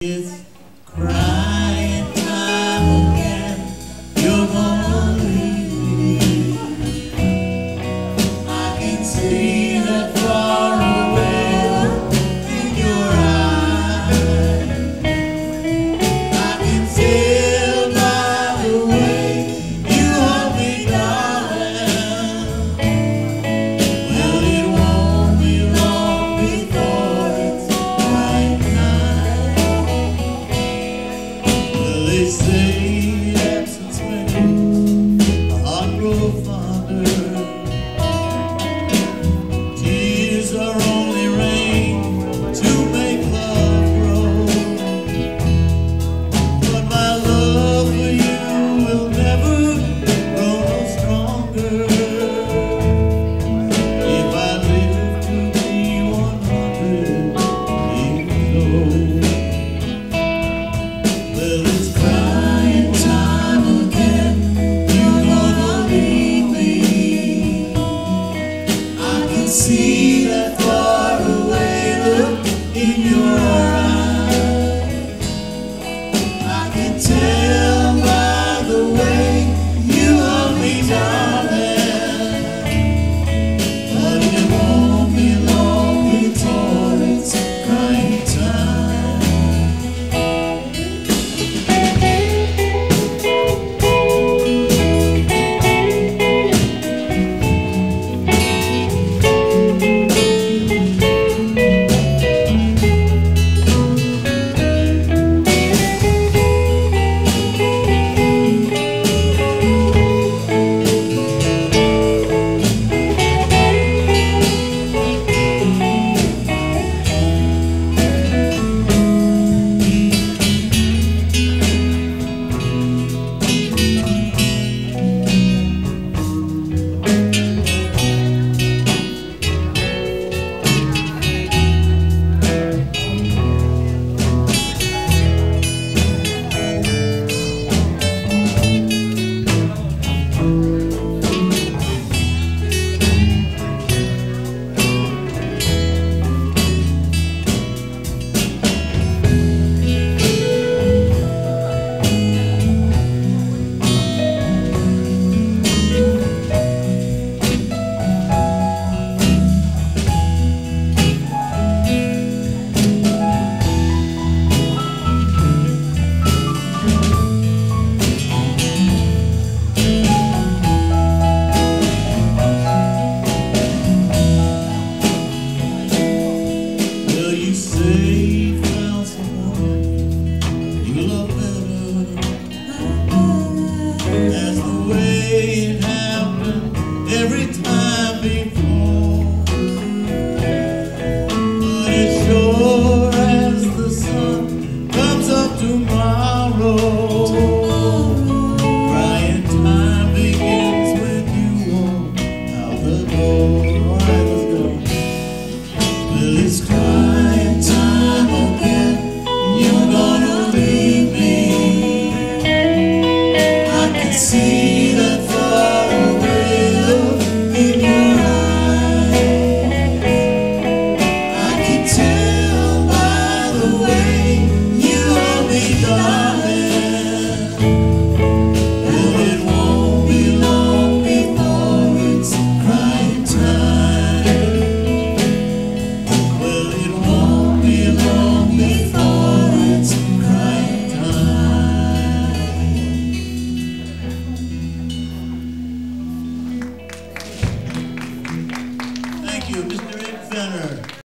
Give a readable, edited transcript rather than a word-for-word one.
It's crying time again. You're gonna leave me. I can see that far away in your eyes. I can tell by the way you hold me, darling. Well, it won't be long before it's right time. They say absence makes a heart grow fonder. Tears are only rain to make love grow. But my love for you will never grow no stronger. If I live to be 100 years old. Well, it's crying time again. You're gonna leave me. I can see that far away look in your eyes. I can tell by the way you hold me, darling. But it won't be long before it's crying time. Well, you say you found someone you love better. That's the way it happened every time before. But as sure as the sun comes up tomorrow, crying time begins when you walk out the door. Let's go. Well, it's crying time again. You're gonna leave me. I can see that far away look in your eyes. I can tell by the way you hold me, darling. Well, it won't be long before it's crying time. Well, it won't be long before it's crying time. Thank you, Mr. Inventor.